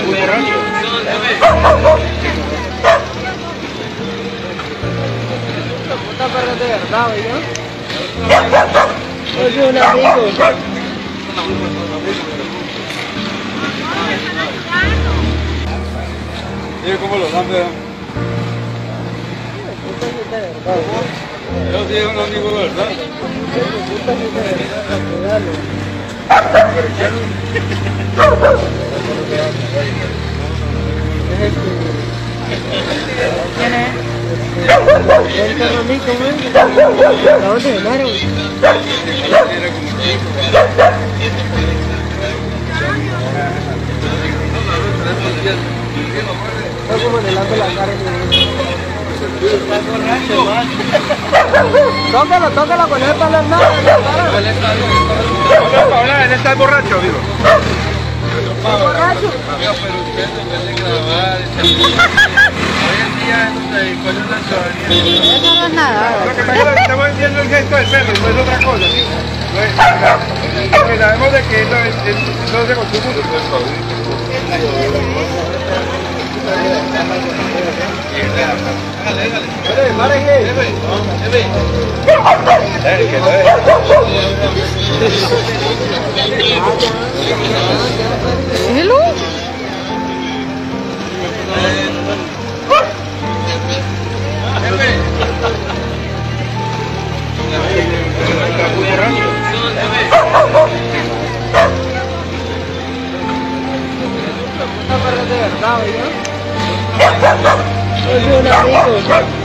muy borracho. Puta perra de verdad, ¿no? Oye, un amigo. Mira cómo lo dan, vean. Yo sí es un amigo de verdad. ¿Quién es? El carromito, ¿no? ¿A dónde llamaron? Está como helando la cara. Está borracho, man. Tócalo con él para nada. Ahora él está borracho, amigo. ¿Está borracho? Pero usted no puede grabar. Hoy en día con una ciudadanía. Eso no es nada. Lo que pasa es que estamos viendo el gesto del perro, no es otra cosa. Porque sabemos de que no se consume. Dale, párenle. ¿Hello? Muy borracho. Puta perra de verdad, ¿no? Oye, un amigo.